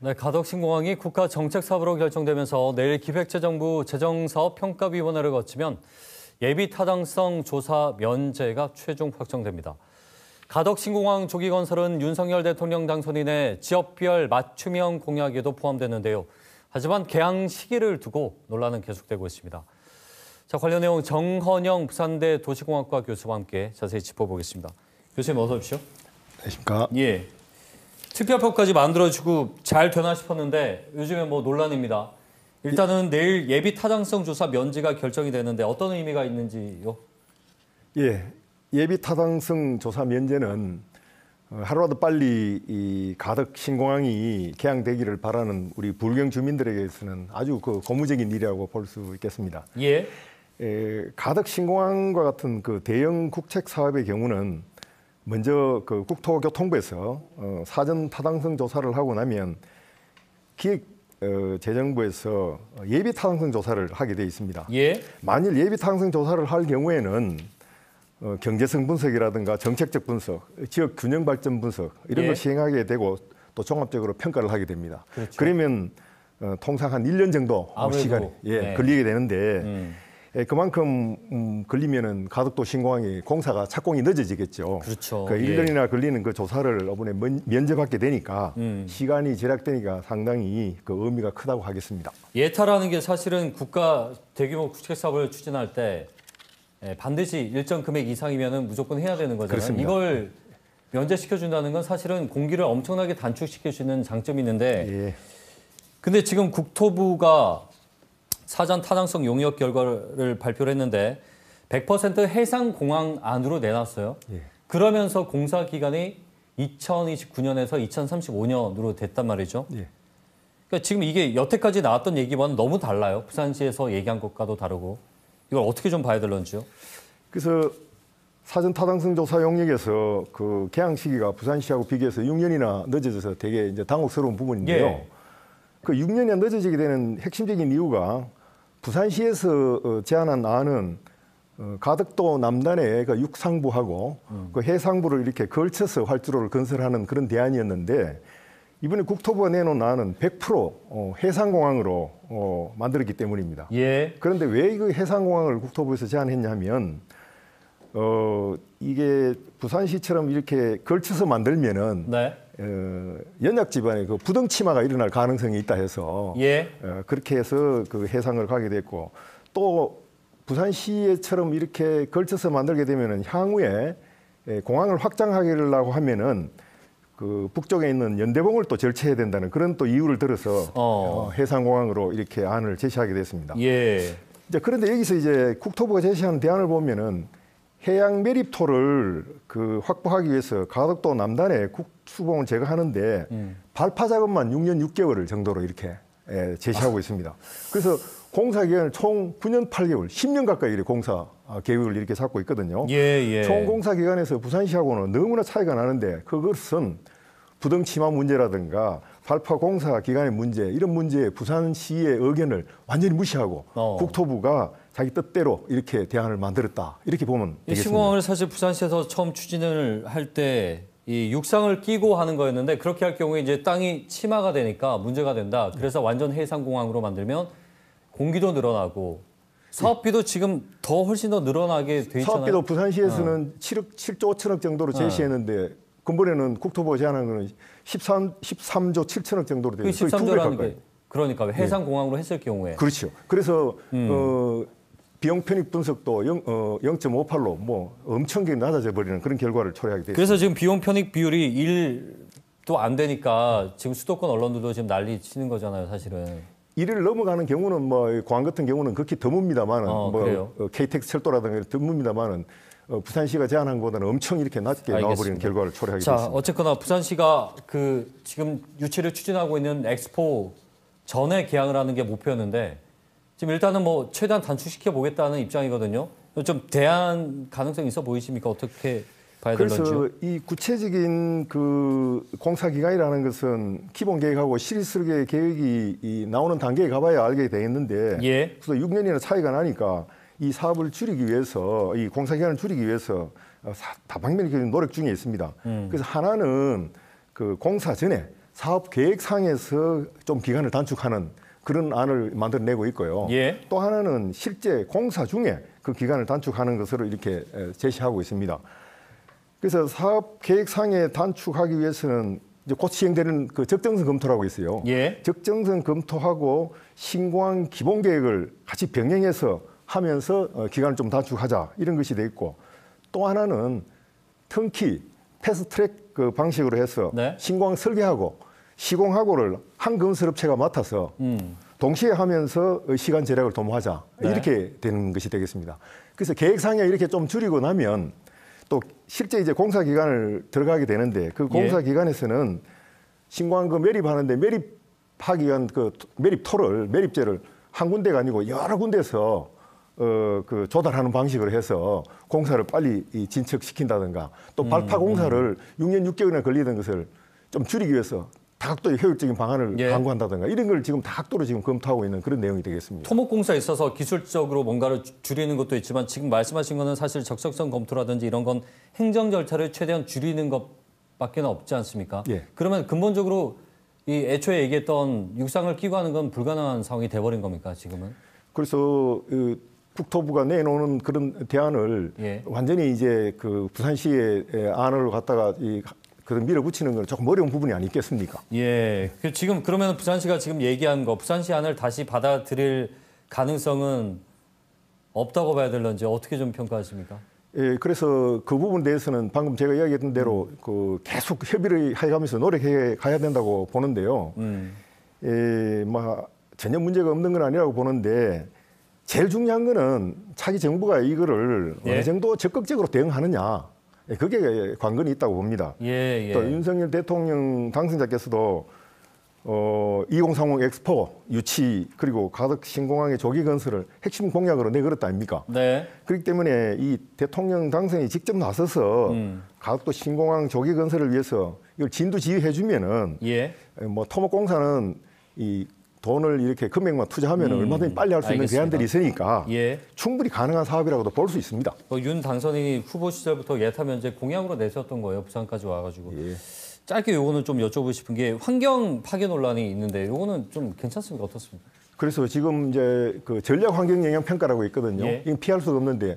네, 가덕신공항이 국가 정책 사업으로 결정되면서 내일 기획재정부 재정사업평가위원회를 거치면 예비 타당성 조사 면제가 최종 확정됩니다. 가덕신공항 조기 건설은 윤석열 대통령 당선인의 지역별 맞춤형 공약에도 포함됐는데요. 하지만 개항 시기를 두고 논란은 계속되고 있습니다. 자, 관련 내용 정헌영 부산대 도시공학과 교수와 함께 자세히 짚어보겠습니다. 교수님 어서 오십시오. 안녕하십니까? 예. 특별법까지 만들어지고 잘 되나 싶었는데 요즘에 논란입니다. 일단은 내일 예비 타당성 조사 면제가 결정이 되는데 어떤 의미가 있는지요? 예, 예비 타당성 조사 면제는 하루라도 빨리 이 가덕 신공항이 개항되기를 바라는 우리 불경 주민들에게서는 아주 고무적인 일이라고 볼 수 있겠습니다. 예. 가덕 신공항과 같은 대형 국책 사업의 경우는 먼저 국토교통부에서 사전 타당성 조사를 하고 나면 기획재정부에서 예비 타당성 조사를 하게 돼 있습니다. 예. 만일 예비 타당성 조사를 할 경우에는 경제성 분석이라든가 정책적 분석, 지역 균형 발전 분석 이런 걸 시행하게 되고 또 종합적으로 평가를 하게 됩니다. 그렇죠. 그러면 통상 한 1년 정도 시간이 걸리게 되는데 그만큼 걸리면은 가덕도 신공항이 공사가 착공이 늦어지겠죠. 그렇죠. 1년이나 걸리는 조사를 이번에 면제받게 되니까 시간이 절약되니까 상당히 의미가 크다고 하겠습니다. 예타라는 게 사실은 국가 대규모 국책 사업을 추진할 때 반드시 일정 금액 이상이면은 무조건 해야 되는 거잖아요. 그렇습니다. 이걸 면제시켜준다는 건 사실은 공기를 엄청나게 단축시킬 수 있는 장점이 있는데 근데 지금 국토부가 사전 타당성 용역 결과를 발표를 했는데 100% 해상공항 안으로 내놨어요. 그러면서 공사 기간이 2029년에서 2035년으로 됐단 말이죠. 그러니까 지금 이게 여태까지 나왔던 얘기와는 너무 달라요. 부산시에서 얘기한 것과도 다르고. 이걸 어떻게 좀 봐야 될런지요? 그래서 사전 타당성 조사 용역에서 개항 시기가 부산시하고 비교해서 6년이나 늦어져서 되게 이제 당혹스러운 부분인데요. 6년이 늦어지게 되는 핵심적인 이유가 부산시에서 제안한 안은 가덕도 남단에 육상부하고 해상부를 이렇게 걸쳐서 활주로를 건설하는 그런 대안이었는데 이번에 국토부가 내놓은 안은 100% 해상공항으로 만들었기 때문입니다. 그런데 왜 이 해상공항을 국토부에서 제안했냐면 이게 부산시처럼 이렇게 걸쳐서 만들면은 연약 지반에 부동 치마가 일어날 가능성이 있다 해서 그렇게 해서 해상을 가게 됐고 또 부산시처럼 이렇게 걸쳐서 만들게 되면은 향후에 공항을 확장하려고 하면은 북쪽에 있는 연대봉을 또 절체해야 된다는 그런 또 이유를 들어서 해상공항으로 이렇게 안을 제시하게 됐습니다. 이제 그런데 여기서 이제 국토부가 제시한 대안을 보면은 해양 매립토를 확보하기 위해서 가덕도 남단에 국수봉을 제거하는데 발파 작업만 6년 6개월 정도로 이렇게 제시하고 있습니다. 그래서 공사 기간을 총 9년 8개월, 10년 가까이 공사 계획을 이렇게 잡고 있거든요. 총 공사 기간에서 부산시하고는 너무나 차이가 나는데 그것은 부동 치마 문제라든가 발파 공사 기간의 문제 이런 문제에 부산시의 의견을 완전히 무시하고 국토부가 자기 뜻대로 이렇게 대안을 만들었다 이렇게 보면 되겠습니다. 이 신공항을 사실 부산시에서 처음 추진을 할 때 이 육상을 끼고 하는 거였는데 그렇게 할 경우에 이제 땅이 치마가 되니까 문제가 된다. 그래서 완전 해상공항으로 만들면 공기도 늘어나고 사업비도 지금 더 훨씬 더 늘어나게 돼 있잖아요. 사업비도 부산시에서는 7조 5천억 정도로 제시했는데 근본에는 국토부가 제안한 거는 13조 7천억 정도로 되어 있어요. 13조라는 게 그러니까 해상공항으로 했을 경우에. 그렇죠. 그래서 비용 편익 분석도 0.58로 엄청나게 낮아져 버리는 그런 결과를 초래하게 됐습니다. 그래서 지금 비용 편익 비율이 1도 안 되니까 지금 수도권 언론들도 지금 난리 치는 거잖아요, 사실은. 1을 넘어가는 경우는 공항 같은 경우는 극히 드뭅니다만은 KTX 철도라든가 드뭅니다만은 부산시가 제안한 것보다는 엄청 이렇게 낮게 나와버리는 결과를 초래하게 됐습니다. 어쨌거나 부산시가 지금 유치를 추진하고 있는 엑스포 전에 개항을 하는 게 목표였는데 지금 일단은 최대한 단축시켜 보겠다는 입장이거든요. 좀 대안 가능성이 있어 보이십니까? 어떻게 봐야 될런지요? 그래서 이 구체적인 공사 기간이라는 것은 기본 계획하고 실질적인 계획이 나오는 단계에 가봐야 알게 되겠는데 그래서 6년이나 차이가 나니까 이 사업을 줄이기 위해서 이 공사 기간을 줄이기 위해서 다방면의 노력 중에 있습니다. 그래서 하나는 공사 전에 사업 계획상에서 좀 기간을 단축하는 그런 안을 만들어내고 있고요. 예. 또 하나는 실제 공사 중에 그 기간을 단축하는 것으로 이렇게 제시하고 있습니다. 그래서 사업 계획상에 단축하기 위해서는 이제 곧 시행되는 그 적정성 검토라고 있어요. 예. 적정성 검토하고 신공항 기본 계획을 같이 병행해서 하면서 기간을 좀 단축하자 이런 것이 돼 있고, 또 하나는 턴키 패스트트랙 그 방식으로 해서 네. 신공항 설계하고 시공하고를 한 건설업체가 맡아서 동시에 하면서 시간 절약을 도모하자. 네. 이렇게 되는 것이 되겠습니다. 그래서 계획상에 이렇게 좀 줄이고 나면 또 실제 이제 공사 기간을 들어가게 되는데, 그 공사 기간에서는 신공항 그 매립하는데 매립하기 위한 그 매립제를 한 군데가 아니고 여러 군데서 그 조달하는 방식으로 해서 공사를 빨리 진척시킨다든가, 또 발파 공사를 6년 6개월이나 걸리던 것을 좀 줄이기 위해서 다각도의 효율적인 방안을 강구한다든가, 이런 걸 지금 다각도로 지금 검토하고 있는 그런 내용이 되겠습니다. 토목공사에 있어서 기술적으로 뭔가를 줄이는 것도 있지만, 지금 말씀하신 거는 사실 적성성 검토라든지 이런 건 행정 절차를 최대한 줄이는 것밖에 없지 않습니까? 예. 그러면 근본적으로 이 애초에 얘기했던 육상을 끼고 하는 건 불가능한 상황이 돼버린 겁니까, 지금은? 그래서 국토부가 내놓는 그런 대안을 완전히 이제 그 부산시의 안을 갖다가 그런 밀어붙이는 건 조금 어려운 부분이 아니겠습니까? 예. 지금 그러면 부산시가 지금 얘기한 거, 부산시 안을 다시 받아들일 가능성은 없다고 봐야 될런지 어떻게 좀 평가하십니까? 예, 그래서 그 부분에 대해서는 방금 제가 이야기했던 대로 그 계속 협의를 해가면서 노력해 가야 된다고 보는데요. 예, 전혀 문제가 없는 건 아니라고 보는데, 제일 중요한 거는 차기 정부가 이거를 어느 정도 적극적으로 대응하느냐. 그게 관건이 있다고 봅니다. 또 윤석열 대통령 당선자께서도 2030 엑스포 유치, 그리고 가덕 신공항의 조기 건설을 핵심 공약으로 내걸었다 아닙니까? 네. 그렇기 때문에 이 대통령 당선이 직접 나서서 가덕도 신공항 조기 건설을 위해서 이걸 진두지휘해주면은 토목공사는 이 돈을 이렇게 금액만 투자하면 얼마든지 빨리 할 수 있는 대안들이 있으니까 충분히 가능한 사업이라고도 볼 수 있습니다. 윤 당선인이 후보 시절부터 예타 면제 공약으로 내세웠던 거예요. 부산까지 와가지고. 짧게 요거는 좀 여쭤보고 싶은 게, 환경 파괴 논란이 있는데 요거는 좀 괜찮습니까? 어떻습니까? 그래서 지금 이제 그 전략 환경 영향 평가라고 있거든요. 이건 피할 수가 없는데,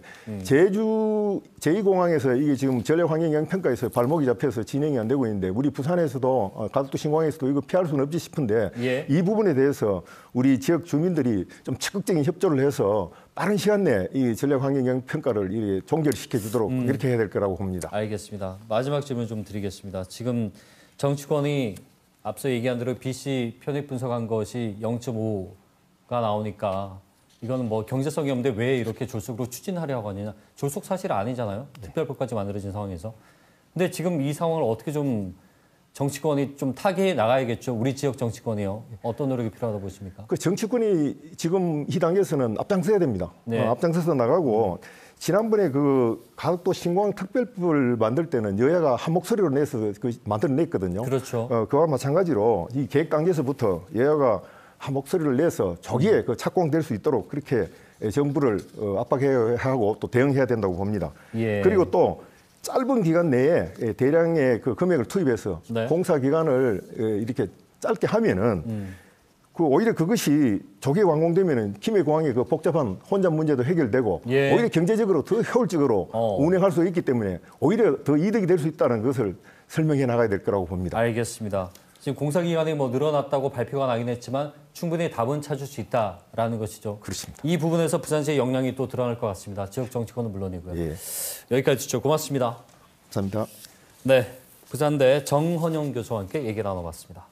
제주 제2공항에서 이게 지금 전략 환경 영향 평가에서 발목이 잡혀서 진행이 안 되고 있는데, 우리 부산에서도 가덕도 신공항에서도 이거 피할 수는 없지 싶은데, 이 부분에 대해서 우리 지역 주민들이 좀 적극적인 협조를 해서 빠른 시간 내에 이 전략 환경 영향 평가를 종결시켜 주도록 이렇게 해야 될 거라고 봅니다. 알겠습니다. 마지막 질문 좀 드리겠습니다. 지금 정치권이 앞서 얘기한 대로 BC 편익 분석한 것이 0.5가 나오니까 이거는 뭐 경제성이 없는데 왜 이렇게 졸속으로 추진하려고 하느냐. 졸속 사실 아니잖아요. 특별법까지 만들어진 상황에서. 근데 지금 이 상황을 어떻게 좀 정치권이 좀 타개해 나가야겠죠. 우리 지역 정치권이요. 어떤 노력이 필요하다고 보십니까? 그 정치권이 지금 이 단계에서는 앞장서야 됩니다. 앞장서서 나가고, 지난번에 그 가덕도 신공항 특별법을 만들 때는 여야가 한 목소리로 내서 만들어냈거든요. 그렇죠. 그와 마찬가지로 이 계획 단계에서부터 여야가 한 목소리를 내서 조기에 그 착공될 수 있도록 그렇게 정부를 압박해야 하고 또 대응해야 된다고 봅니다. 그리고 또 짧은 기간 내에 대량의 그 금액을 투입해서 공사 기간을 이렇게 짧게 하면은 오히려 그것이 조기에 완공되면은 김해공항의 그 복잡한 혼잡 문제도 해결되고 오히려 경제적으로 더 효율적으로 운행할 수 있기 때문에 오히려 더 이득이 될 수 있다는 것을 설명해 나가야 될 거라고 봅니다. 알겠습니다. 지금 공사 기간이 뭐 늘어났다고 발표가 나긴 했지만 충분히 답은 찾을 수 있다라는 것이죠. 그렇습니다. 이 부분에서 부산시의 역량이 또 드러날 것 같습니다. 지역 정치권은 물론이고요. 여기까지 듣죠. 고맙습니다. 감사합니다. 네, 부산대 정헌용 교수와 함께 얘기 나눠봤습니다.